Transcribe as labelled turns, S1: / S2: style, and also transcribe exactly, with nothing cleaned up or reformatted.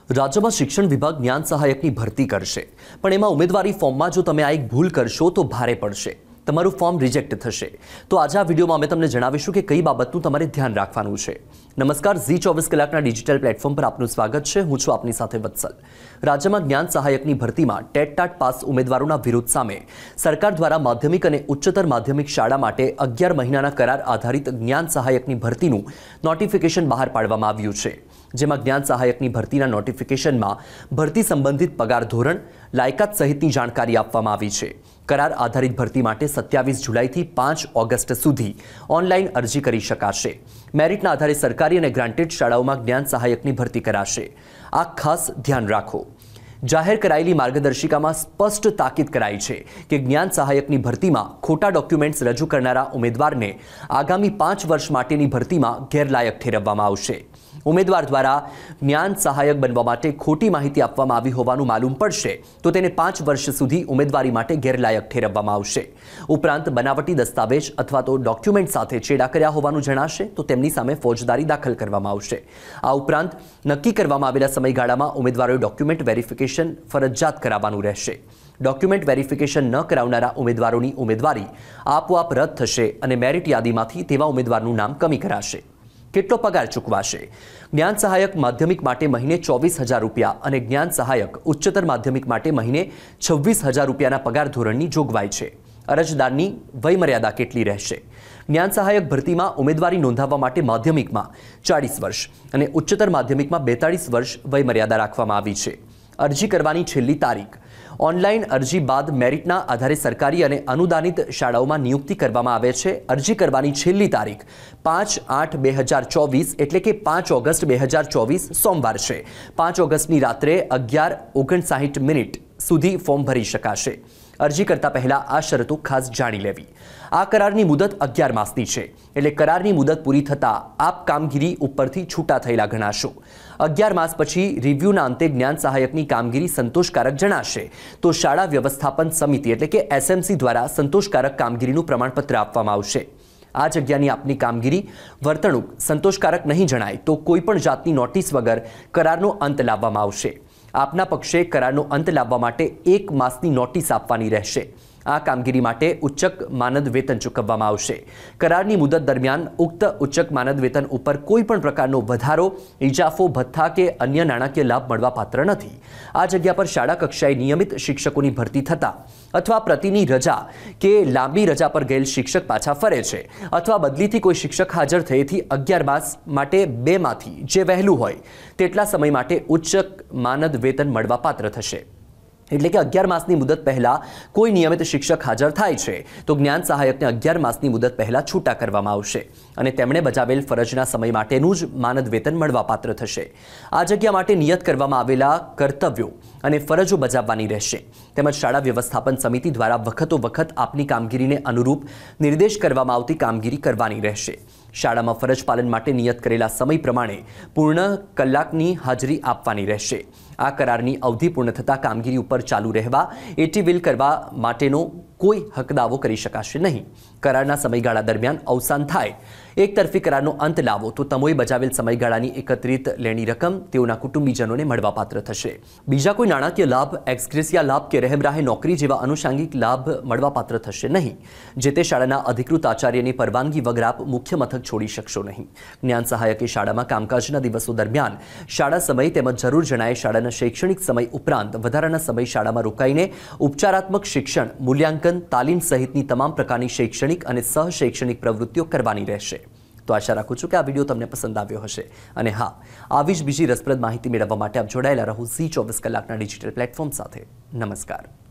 S1: રાજ્યમાં શિક્ષણ વિભાગ જ્ઞાન સહાયકની ભરતી કરશે, પણ એમાં ઉમેદવારી ફોર્મમાં જો તમે આ એક ભૂલ કરશો તો ભારે પડશે, તમારું ફોર્મ રિજેક્ટ થશે। તો આજે આ વિડીયોમાં અમે તમને જણાવીશું કે કઈ બાબતનું તમારે ધ્યાન રાખવાનું છે। નમસ્કાર, ઝી ચોવીસ કલાકના ડિજિટલ પ્લેટફોર્મ પર આપનું સ્વાગત છે। હું છું આપની સાથે વત્સલ। રાજ્યમાં જ્ઞાન સહાયકની ભરતીમાં ટેટ ટાટ પાસ ઉમેદવારોના વિરોધ સામે સરકાર દ્વારા માધ્યમિક અને ઉચ્ચતર માધ્યમિક શાળા માટે અગિયાર મહિનાના કરાર આધારિત જ્ઞાન સહાયકની ભરતીનું નોટિફિકેશન બહાર પાડવામાં આવ્યું છે, જેમાં જ્ઞાન સહાયકની ભરતીના નોટિફિકેશનમાં ભરતી સંબંધિત પગાર ધોરણ, લાયકાત સહિતની જાણકારી આપવામાં આવી છે। કરાર આધારિત ભરતી માટે સત્યાવીસ જુલાઈથી પાંચ ઓગસ્ટ સુધી ઓનલાઈન અરજી કરી શકાશે। મેરિટના આધારે સરકારી અને ગ્રાન્ટેડ શાળાઓમાં જ્ઞાન સહાયકની ભરતી કરાશે। આ ખાસ ધ્યાન રાખો। જાહેર કરાયેલી માર્ગદર્શિકામાં સ્પષ્ટ તાકીદ કરાઈ છે કે જ્ઞાન સહાયકની ભરતીમાં ખોટા ડોક્યુમેન્ટ્સ રજૂ કરનારા ઉમેદવારને આગામી પાંચ વર્ષ માટેની ભરતીમાં ગેરલાયક ઠેરવવામાં આવશે। ઉમેદવાર દ્વારા જ્ઞાન સહાયક બનવા માટે ખોટી માહિતી આપવામાં આવી હોવાનું માલુમ પડશે તો તેને પાંચ વર્ષ સુધી ઉમેદવારી માટે ગેરલાયક ઠેરવવામાં આવશે। ઉપરાંત બનાવટી દસ્તાવેજ અથવા તો ડોક્યુમેન્ટ સાથે ચેડા કર્યા હોવાનું જણાશે તો તેમની સામે ફોજદારી દાખલ કરવામાં આવશે। આ ઉપરાંત નક્કી કરવામાં આવેલા સમયગાળામાં ઉમેદવારોએ ડોક્યુમેન્ટ વેરિફિકેશન ફરજિયાત કરાવવાનું રહેશે। ડોક્યુમેન્ટ વેરિફિકેશન ન કરાવનારા ઉમેદવારોની ઉમેદવારી આપોઆપ રદ થશે અને મેરિટ યાદીમાંથી તેવા ઉમેદવારનું નામ કમી કરાશે। કેટલો પગાર ચૂકવાશે? જ્ઞાન સહાયક માધ્યમિક માટે મહિને ચોવીસ હજાર રૂપિયા અને જ્ઞાન સહાયક ઉચ્ચતર માધ્યમિક માટે મહિને છવ્વીસ હજાર રૂપિયાના પગાર ધોરણની જોગવાઈ છે। અરજદારની વયમર્યાદા કેટલી રહેશે? જ્ઞાન સહાયક ભરતીમાં ઉમેદવારી નોંધાવવા માટે માધ્યમિકમાં ચાલીસ વર્ષ અને ઉચ્ચતર માધ્યમિકમાં બેતાળીસ વર્ષ વયમર્યાદા રાખવામાં આવી છે। અરજી કરવાની છેલ્લી તારીખ ઓનલાઈન અરજી બાદ મેરિટના આધારે સરકારી અને અનુદાનિત શાળાઓમાં નિયુક્તિ કરવામાં આવે છે। અરજી કરવાની છેલ્લી તારીખ પાંચ આઠ બે હજાર ચોવીસ એટલે કે પાંચ ઓગસ્ટ બે હજાર ચોવીસ સોમવાર છે। પાંચ ઓગસ્ટની રાત્રે અગિયાર ઓગણસાઠ મિનિટ સુધી ફોર્મ ભરી શકાશે। અરજી કરતા પહેલા આ શરતો ખાસ જાણી લેવી। આ કરારની મુદત અગિયાર માસની છે, એટલે કરારની મુદત પૂરી થતાં આપ કામગીરી ઉપરથી છૂટા થયેલા ગણાશો। અગિયાર માસ પછી રિવ્યુના અંતે જ્ઞાન સહાયકની કામગીરી સંતોષકારક જણાશે તો શાળા વ્યવસ્થાપન સમિતિ એટલે કે એસએમસી દ્વારા સંતોષકારક કામગીરીનું પ્રમાણપત્ર આપવામાં આવશે। આ જગ્યાની આપની કામગીરી વર્તણૂક સંતોષકારક નહીં જણાય તો કોઈપણ જાતની નોટિસ વગર કરારનો અંત લાવવામાં આવશે। આપના પક્ષે કરારનો અંત લાવવા માટે એક માસની નોટિસ આપવાની રહેશે। આ કામગીરી માટે ઉચ્ચક માનદ વેતન ચૂકવવામાં આવશે। કરારની મુદત દરમિયાન ઉક્ત ઉચ્ચક માનદ વેતન ઉપર કોઈ પણ પ્રકારનો વધારો, ઇજાફો, ભથ્થા કે અન્ય નાણાકીય લાભ મળવા પાત્ર નથી। આ જગ્યા પર શાળા કક્ષાએ નિયમિત શિક્ષકોની ભરતી થતા અથવા પ્રતિની રજા કે લાંબી રજા પર ગયેલ શિક્ષક પાછા ફરે છે અથવા બદલીથી કોઈ શિક્ષક હાજર થયેથી અગિયાર માસ માટે બેમાંથી જે વહેલું હોય તેટલા સમય માટે ઉચ્ચક માનદ વેતન મળવા પાત્ર થશે। એટલે કે અગિયાર માસની મુદત પહેલા કોઈ નિયમિત શિક્ષક હાજર થાય છે તો જ્ઞાન સહાયકને અગિયાર માસની મુદત પહેલા છૂટા કરવામાં આવશે અને તેમણે બજાવેલ ફરજના સમય માટેનું જ માનદ વેતન મળવા પાત્ર થશે। આ જગ્યા માટે નિયત કરવામાં આવેલા કર્તવ્યો અને ફરજો બજાવવાની રહેશે, તેમજ શાળા વ્યવસ્થાપન સમિતિ દ્વારા વખતો વખત આપની કામગીરીને અનુરૂપ નિર્દેશ કરવામાં આવતી કામગીરી કરવાની રહેશે। શાળામાં ફરજ પાલન માટે નિયત કરેલા સમય પ્રમાણે પૂર્ણ કલાકની હાજરી આપવાની રહેશે। આ કરારની અવધિ પૂર્ણ થતાં કામગીરી ઉપર ચાલુ રહેવા એટી વિલ કરવા માટેનો કોઈ હક દાવો કરી શકાશે નહીં। કરારના સમયગાળા દરમિયાન અવસાન થાય, એક તરફી કરારનો અંત લાવો તો તમોએ બજાવેલ સમયગાળાની એકત્રિત લેણી રકમ તેઓના કુટુંબીજનોને મળવાપાત્ર થશે। બીજા કોઈ નાણાકીય લાભ, એક્સગ્રેસિયા લાભ કે રહેમરાહે નોકરી જેવા આનુષાંગિક લાભ મળવાપાત્ર થશે નહીં। જે તે શાળાના અધિકૃત આચાર્યની પરવાનગી વગર આપ મુખ્ય મથક છોડી શકશો નહીં। જ્ઞાન સહાયકે શાળામાં કામકાજના દિવસો દરમિયાન શાળા સમય તેમજ જરૂર જણાય શાળાના શૈક્ષણિક સમય ઉપરાંત વધારાના સમય શાળામાં રોકાઈને ઉપચારાત્મક શિક્ષણ, મૂલ્યાંકન, તાલીમ સહિતની તમામ પ્રકારની શૈક્ષણિક અને સહ શૈક્ષણિક પ્રવૃત્તિઓ કરવાની રહેશે। તો આશા રાખું છું કે આ વિડીયો તમને પસંદ આવ્યો હશે અને હા, આવી જ બીજી રસપ્રદ માહિતી મેળવવા માટે આપ જોડાયેલા રહો ઝી ચોવીસ કલાકના ડિજિટલ પ્લેટફોર્મ સાથે। નમસ્કાર।